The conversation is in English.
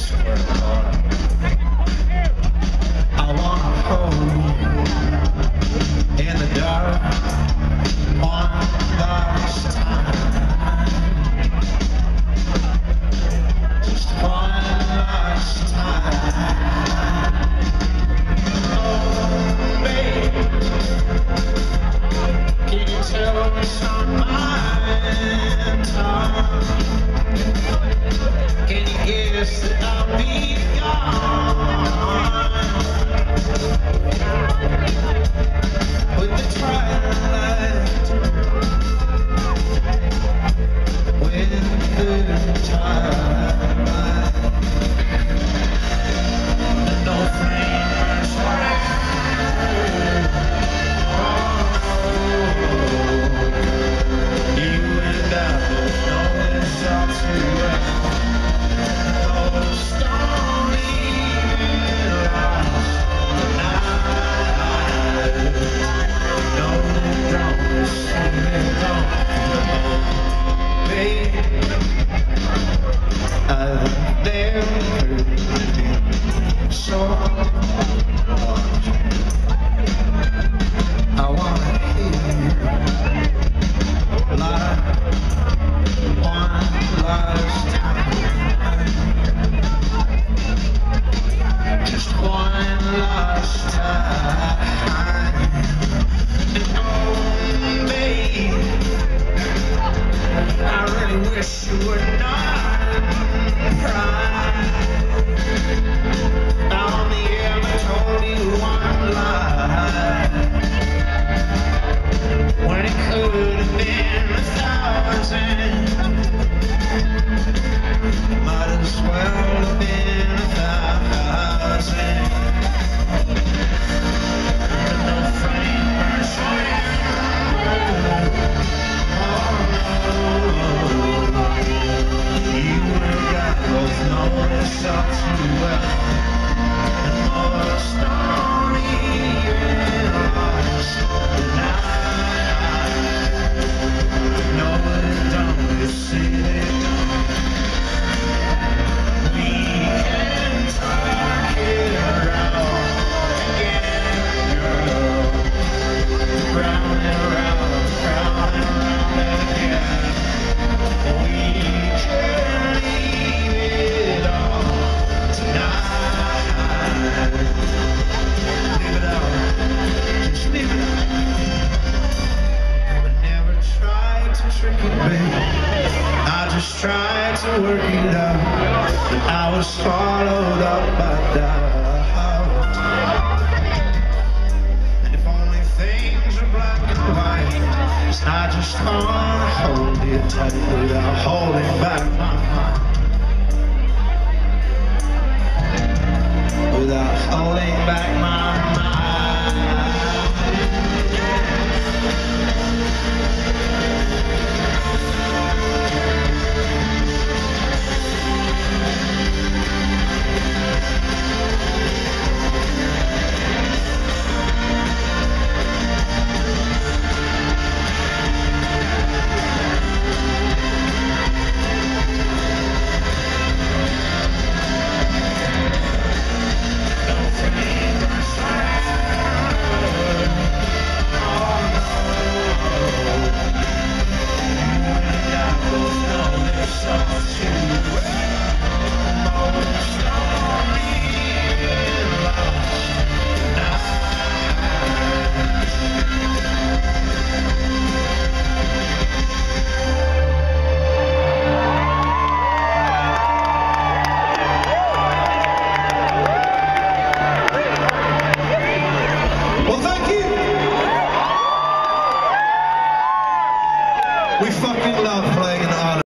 swear, Lord, I wanna hold you in the dark one last time. Just one last time. Oh, baby, can you tell what's on my tongue? Can you guess that I'll be gone with the twilight, with the twilight, and no flame burns forever. You and I both know this all too well. I've never heard so much. I wanna hear you like one last time. Just one last time. And oh, babe, I really wish you were not crying. I only ever told you one lie, when it could have been 1,000. Might as well have been 1,000. And no flame burns forever. You and I both know this all too well. And more story in us tonight. No, it don't, you see it. We can talk it out again, girl. Round and round, round and round again. We can leave it all tonight. Leave it out, just leave it out. But never tried to trick it, babe. I just tried to work it out, but I was swallowed up by doubt. And if only things are black and white, I just wanna hold you tight without holding back my mind. Without holding back my we fucking love playing in the